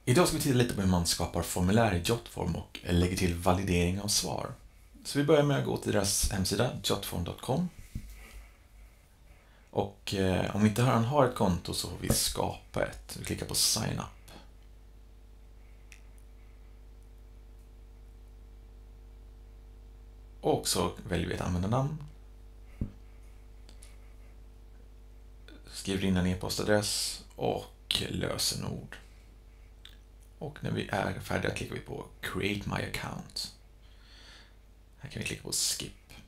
Idag ska vi titta lite på hur man skapar formulär i Jotform och lägger till validering av svar. Så vi börjar med att gå till deras hemsida, jotform.com. Och om vi inte redan har ett konto så får vi skapa ett. Vi klickar på sign up. Och så väljer vi ett användarnamn. Skriver in en e-postadress och lösenord. Och när vi är färdiga klickar vi på Create My Account. Här kan vi klicka på Skip.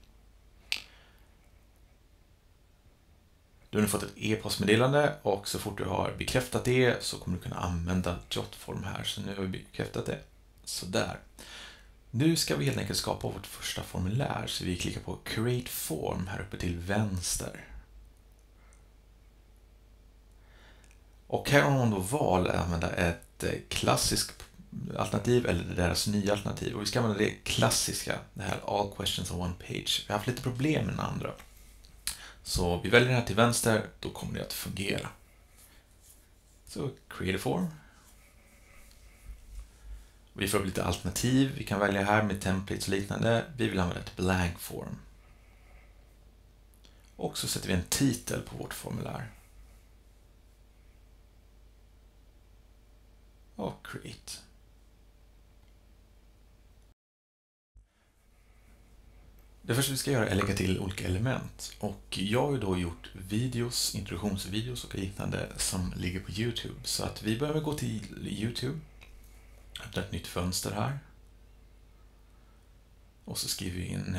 Du har nu fått ett e-postmeddelande och så fort du har bekräftat det så kommer du kunna använda Jotform här. Så nu har vi bekräftat det. Sådär. Nu ska vi helt enkelt skapa vårt första formulär, så vi klickar på Create Form här uppe till vänster. Och här har man då valt att använda ett klassiskt alternativ eller deras nya alternativ. Och vi ska använda det klassiska, det här All Questions on One Page. Vi har haft lite problem med den andra. Så vi väljer den här till vänster, då kommer det att fungera. Så Create a Form. Vi får upp lite alternativ. Vi kan välja här med templates och liknande. Vi vill använda ett blank form. Och så sätter vi en titel på vårt formulär. Och create. Det första vi ska göra är att lägga till olika element. Och jag har ju då gjort videos, introduktionsvideos och liknande som ligger på YouTube. Så att vi behöver gå till YouTube. Öppna ett nytt fönster här. Och så skriver vi in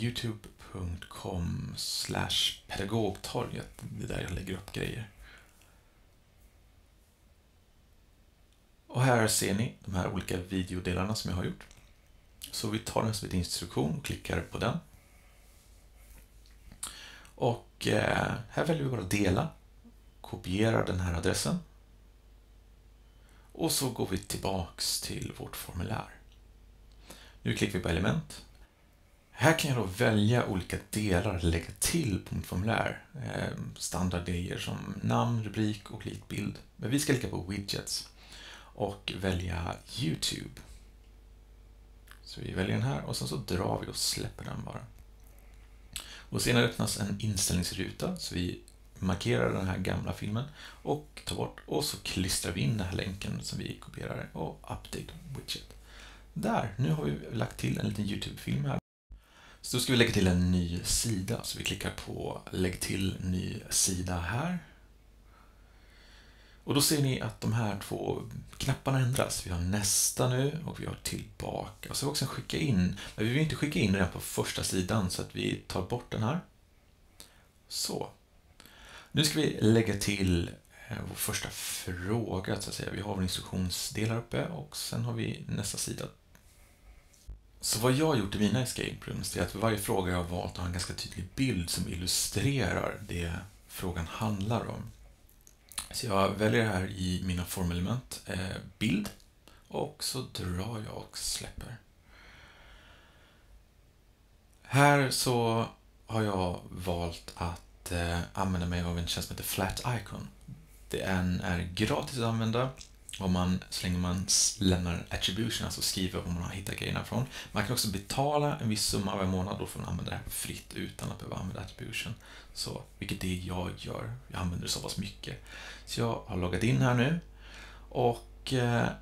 youtube.com/pedagogtorget. Det är där jag lägger upp grejer. Och här ser ni de här olika videodelarna som jag har gjort. Så vi tar den som en instruktion och klickar på den. Och här väljer vi bara dela. Kopierar den här adressen. Och så går vi tillbaks till vårt formulär. Nu klickar vi på element. Här kan jag då välja olika delar att lägga till på mitt formulär. Standardgrejer som namn, rubrik och lite bild. Men vi ska klicka på widgets och välja YouTube. Så vi väljer den här och sen så drar vi och släpper den bara. Och senare öppnas en inställningsruta så vi markerar den här gamla filmen och tar bort och så klistrar vi in den här länken som vi kopierade och update widget. Där, nu har vi lagt till en liten YouTube-film här. Så då ska vi lägga till en ny sida så vi klickar på lägg till ny sida här. Och då ser ni att de här två knapparna ändras. Vi har nästa nu och vi har tillbaka. Och så också skicka in, men vi vill inte skicka in den på första sidan så att vi tar bort den här. Så. Nu ska vi lägga till vår första fråga så att säga. Vi har vår instruktionsdel här uppe och sen har vi nästa sida. Så vad jag har gjort i mina escape rooms är att för varje fråga jag har valt att ha en ganska tydlig bild som illustrerar det frågan handlar om. Så jag väljer här i mina formelement bild och så drar jag och släpper. Här så har jag valt att använda mig av en tjänst som heter Flat Icon. Den är gratis att använda så länge man lämnar en attribution, alltså skriver var man har hittat grejerna från. Man kan också betala en viss summa varje månad och få använda det här fritt utan att behöva använda attribution. Så, vilket det jag gör. Jag använder det så pass mycket. Så jag har loggat in här nu och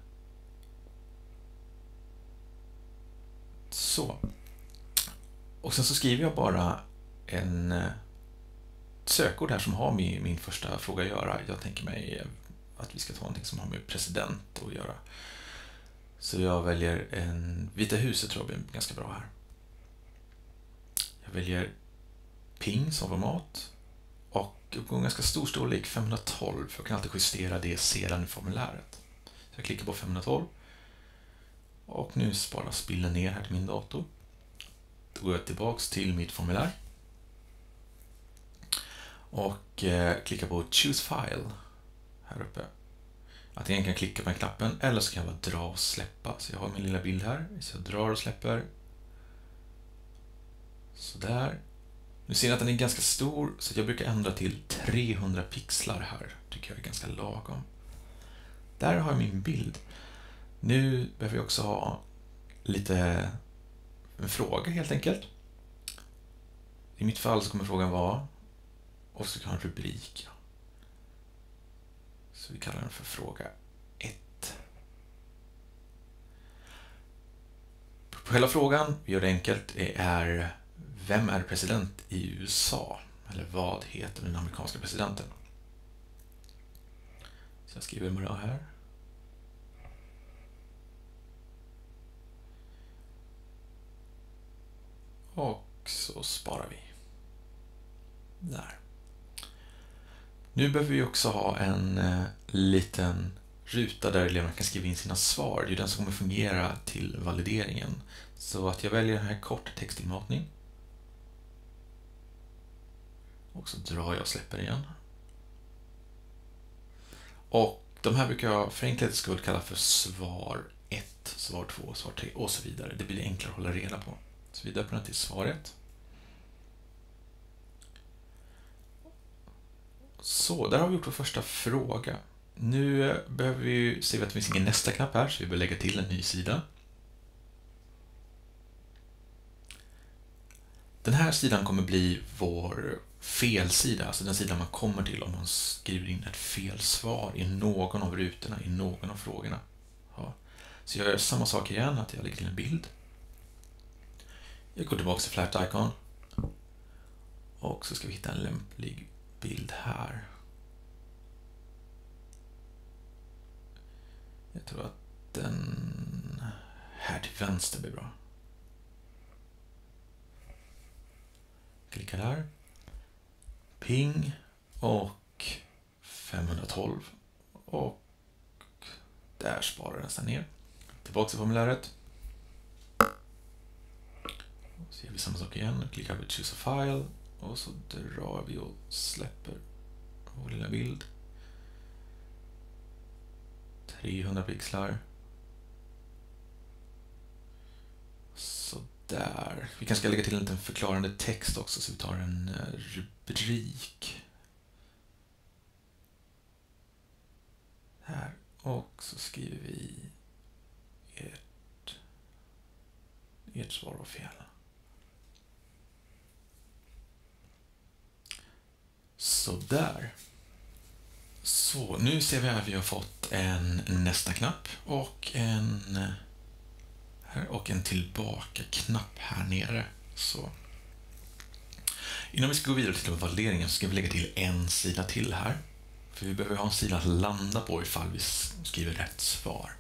så. Och sen så skriver jag bara en sökord här som har med min första fråga att göra. Jag tänker mig att vi ska ta någonting som har med president att göra. Så jag väljer Vita huset tror jag blir ganska bra här. Jag väljer ping som format och på en ganska stor storlek 512 för jag kan alltid justera det sedan i formuläret. Så jag klickar på 512 och nu sparas bilden ner här till min dator. Då går jag tillbaks till mitt formulär och klickar på Choose File här uppe. Antingen kan jag klicka på den knappen eller så kan jag bara dra och släppa. Så jag har min lilla bild här. Så jag drar och släpper. Sådär. Nu ser ni att den är ganska stor så jag brukar ändra till 300 pixlar här. Tycker jag är ganska lagom. där har jag min bild. Nu behöver jag också ha lite en fråga helt enkelt. I mitt fall så kommer frågan vara, och så kan jag ha en rubrik. Så vi kallar den för fråga 1. Själva frågan, vi gör det enkelt, är: vem är president i USA? Eller vad heter den amerikanska presidenten? Så jag skriver bara här. Och så sparar vi. Där. Nu behöver vi också ha en liten ruta där eleverna kan skriva in sina svar. Det är den som kommer fungera till valideringen. Så att jag väljer den här kort textinmatning. Och så drar jag och släpper igen. Och de här brukar jag för enkelhetens skull kalla för svar 1, svar 2, svar 3 och så vidare. Det blir enklare att hålla reda på. Så vi döper den till svar 1. Så, där har vi gjort vår första fråga. Nu behöver vi se att det finns ingen nästa-knapp här, så vi bör lägga till en ny sida. Den här sidan kommer bli vår felsida, alltså den sidan man kommer till om man skriver in ett felsvar i någon av rutorna, i någon av frågorna. Ja. Så jag gör samma sak igen, att jag lägger till en bild. Jag går tillbaka till Flat Icon. Och så ska vi hitta en lämplig bild här. Jag tror att den här till vänster blir bra. Klicka där. Ping och 512. Och där sparar den sig ner. Tillbaka till formuläret. Så gör vi samma sak igen. Klickar på Choose a File. Och så drar vi och släpper vår lilla bild. 300 pixlar. Så där. Vi kanske ska lägga till en liten förklarande text också, så vi tar en rubrik. Här. Och så skriver vi ert svar var fel. Så där. Så, nu ser vi att vi har fått en nästa-knapp och en tillbaka-knapp här nere. Så. Innan vi ska gå vidare till valideringen så ska vi lägga till en sida till här. För vi behöver ha en sida att landa på ifall vi skriver rätt svar.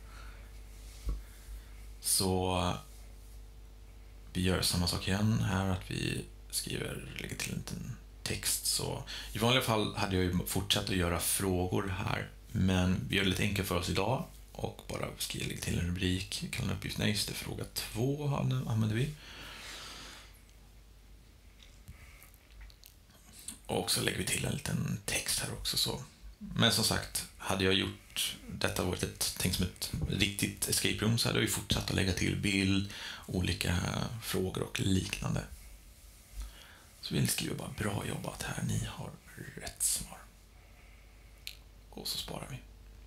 Så vi gör samma sak igen här, att vi lägger till en liten text. Så i vanliga fall hade jag ju fortsatt att göra frågor här, men vi gör det lite enkelt för oss idag och bara lägga till en rubrik. Kallar uppgift, nej, just det, fråga 2 använder vi. Och så lägger vi till en liten text här också. Så. Men som sagt, hade jag gjort detta tänkt som ett riktigt escape room, så hade jag ju fortsatt att lägga till bild, olika frågor och liknande. Så vi skriver bara bra jobbat här, ni har rätt svar. Och så sparar vi.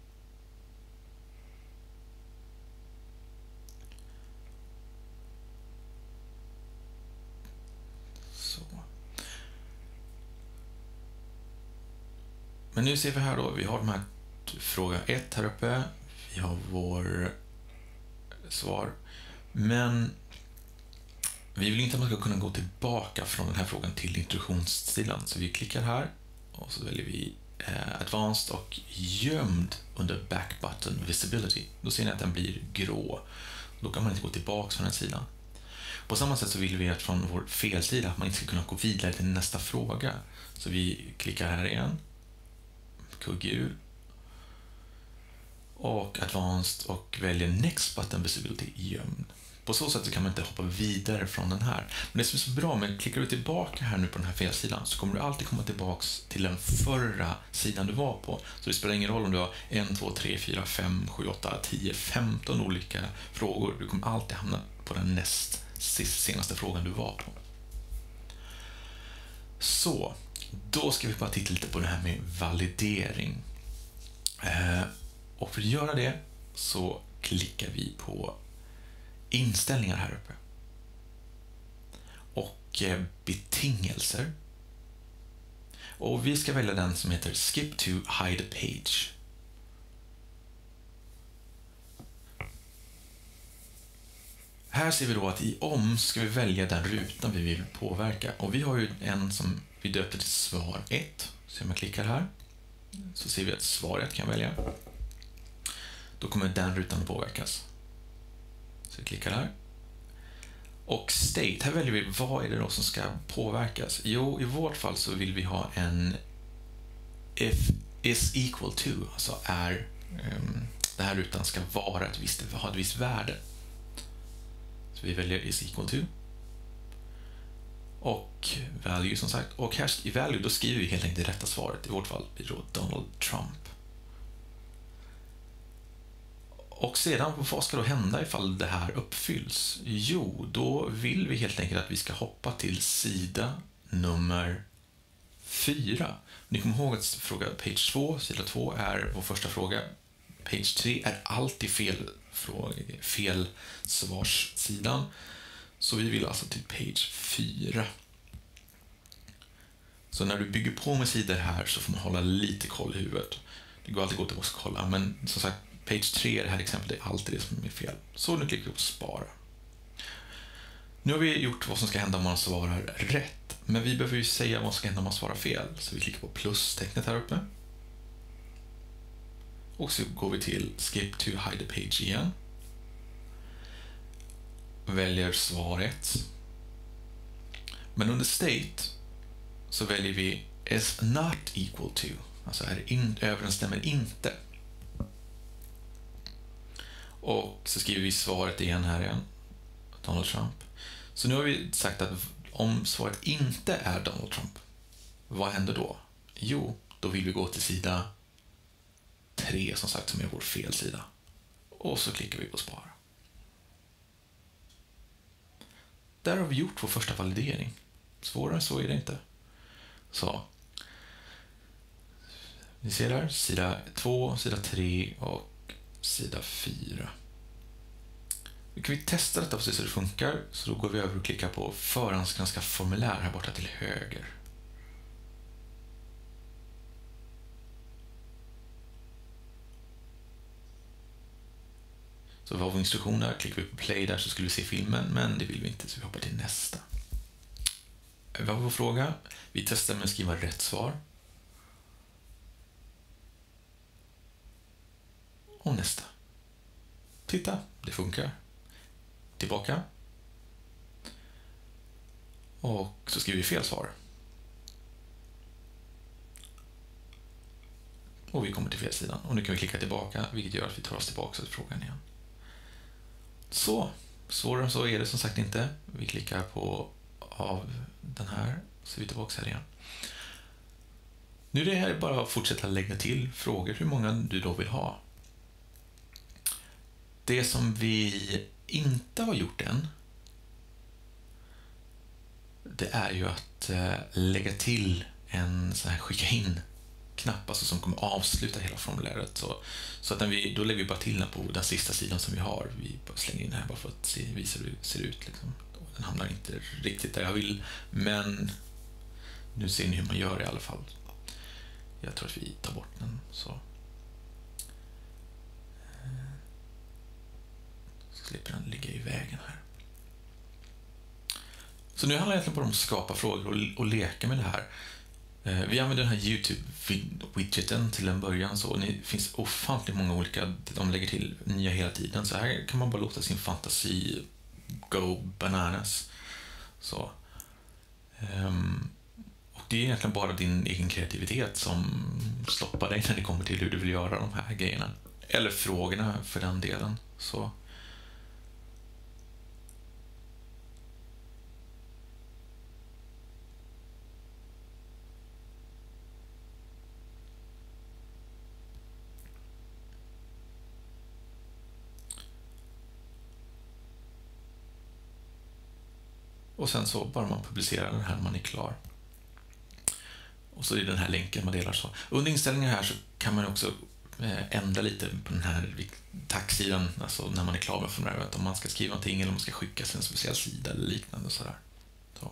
Så. Men nu ser vi här då, vi har de här fråga 1 här uppe. Vi har vår svar. Men vi vill inte att man ska kunna gå tillbaka från den här frågan till introduktionssidan. Så vi klickar här och så väljer vi Advanced och gömd under Back Button Visibility. Då ser ni att den blir grå. Då kan man inte gå tillbaka från den sidan. På samma sätt så vill vi att från vår felsida att man inte ska kunna gå vidare till nästa fråga. Så vi klickar här igen. Kugghjul. Och Advanced och väljer Next Button Visibility gömd. På så sätt så kan man inte hoppa vidare från den här. Men det som är så bra med, klickar du tillbaka här nu på den här felsidan, så kommer du alltid komma tillbaks till den förra sidan du var på. Så det spelar ingen roll om du har 1, 2, 3, 4, 5, 7, 8, 10, 15 olika frågor. Du kommer alltid hamna på den näst senaste frågan du var på. Så, då ska vi bara titta lite på det här med validering. Och för att göra det så klickar vi på inställningar här uppe. Och betingelser. Och vi ska välja den som heter Skip to hide page. Här ser vi då att i om ska vi välja den rutan vi vill påverka. Och vi har ju en som vi döpte till svar 1. Så om jag klickar här så ser vi att svar 1 kan jag välja. Då kommer den rutan att påverkas. Så vi klickar här. Och state, här väljer vi vad är det då som ska påverkas. Jo, i vårt fall så vill vi ha en if is equal to, alltså är den här rutan ska vara ha ett visst värde. Så vi väljer is equal to. Och value som sagt. Och här i value då skriver vi helt enkelt det rätta svaret. I vårt fall blir det då Donald Trump. Och sedan, vad ska då hända ifall det här uppfylls? Jo, då vill vi helt enkelt att vi ska hoppa till sida nummer 4. Ni kommer ihåg att fråga page 2, sida 2 är vår första fråga. Page 3 är alltid fel svarssidan. Så vi vill alltså till page 4. Så när du bygger på med sidor här så får man hålla lite koll i huvudet. Det går alltid gå till oss och kolla, men som sagt, page 3 i det här exemplet är alltid det som är fel. Så nu klickar vi på spara. Nu har vi gjort vad som ska hända om man svarar rätt. Men vi behöver ju säga vad som ska hända om man svarar fel. Så vi klickar på plustecknet här uppe. Och så går vi till skip to hide page igen. Väljer svar 1. Men under state så väljer vi is not equal to. Alltså överensstämmer inte. Och så skriver vi svaret igen här igen. Donald Trump. Så nu har vi sagt att om svaret inte är Donald Trump, vad händer då? Jo, då vill vi gå till sida 3 som sagt, som är vår felsida. Och så klickar vi på spara. Där har vi gjort vår första validering. Svårare så är det inte. Så. Ni ser där, sida 2, sida 3 och sida 4. Nu kan vi testa detta precis så det funkar. Så då går vi över och klickar på förhandsgranska formulär här borta till höger. Så vi har vår instruktion där. Klickar vi på play där så skulle vi se filmen, men det vill vi inte så vi hoppar till nästa. Vi har vår fråga. Vi testar med att skriva rätt svar. Och nästa. Titta, det funkar. Tillbaka. Och så skriver vi fel svar. Och vi kommer till fel sidan. Och nu kan vi klicka tillbaka, vilket gör att vi tar oss tillbaka till frågan igen. Så, svårare än så är det som sagt inte. Vi klickar på av den här, så är vi tillbaka här igen. Nu är det här bara att fortsätta lägga till frågor hur många du då vill ha. Det som vi inte har gjort än, det är ju att lägga till en sån här skicka in-knapp, alltså som kommer avsluta hela formuläret. Så att då lägger vi bara till den på den sista sidan som vi har. Vi bara slänger in den här bara för att visa hur det ser ut. Liksom. Den hamnar inte riktigt där jag vill, men nu ser ni hur man gör i alla fall. Jag tror att vi tar bort den så. Slipper den ligga i vägen här. Så nu handlar det egentligen bara om att skapa frågor och leka med det här. Vi använder den här YouTube-widgeten till en början. Så det finns ofantligt många olika, de lägger till nya hela tiden. Så här kan man bara låta sin fantasi go bananas. Så. Och det är egentligen bara din egen kreativitet som stoppar dig när det kommer till hur du vill göra de här grejerna. Eller frågorna för den delen. Så. Och sen så bara man publicerar den här när man är klar. Och så är den här länken man delar så. Under inställningar här så kan man också ändra lite på den här tagsidan, alltså när man är klar med formuläret, om man ska skriva någonting eller om man ska skicka till en speciell sida eller liknande sådär. Så.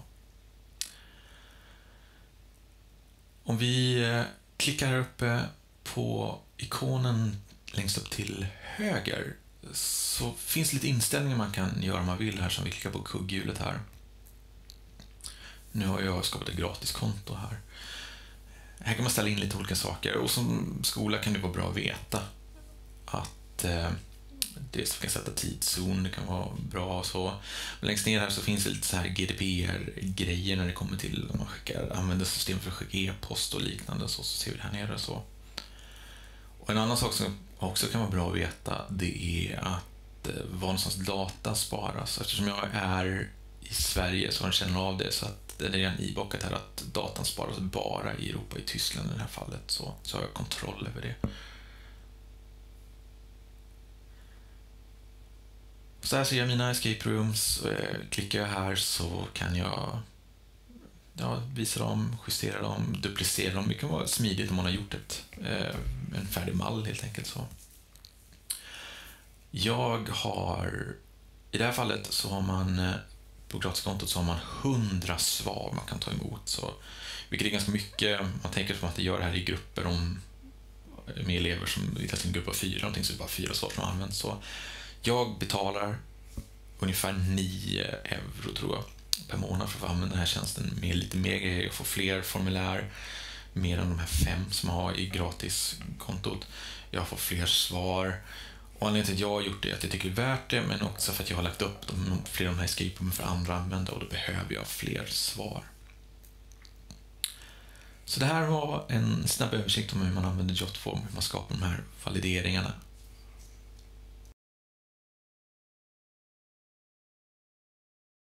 Om vi klickar här uppe på ikonen längst upp till höger så finns lite inställningar man kan göra om man vill här, som vi klickar på kugghjulet här. Nu har jag skapat ett gratiskonto här. Här kan man ställa in lite olika saker, och som skola kan det vara bra att veta att det kan sätta tidszon, det kan vara bra och så. Men längst ner här så finns det lite så här GDPR-grejer när det kommer till om man använder system för att skicka e-post och liknande, så ser vi det här nere så. Och en annan sak som också kan vara bra att veta, det är att var någonstans data sparas. Eftersom jag är i Sverige så känner av det, så att det är redan ibockat här att datan sparas bara i Europa, i Tyskland i det här fallet, så har jag kontroll över det. Så här ser jag mina escape rooms. Klickar jag här så kan jag visa dem, justera dem, duplicera dem. Det kan vara smidigt om man har gjort en färdig mall helt enkelt. Så. I det här fallet så har man på gratiskontot så har man 100 svar man kan ta emot. Så, vilket är ganska mycket. Man tänker som att det gör det här i grupper med elever som i en grupp av 4 någonting, så är det bara 4 svar som används. Så jag betalar ungefär 9 euro tror jag per månad för att använda den här tjänsten med lite mer grejer. Jag får fler formulär, mer än de här 5 som jag har i gratiskontot. Jag får fler svar. Och anledningen till att jag har gjort det är att jag tycker det är värt det, men också för att jag har lagt upp fler av de här escape roomen för andra användare, och då behöver jag fler svar. Så det här var en snabb översikt om hur man använder Jotform, hur man skapar de här valideringarna.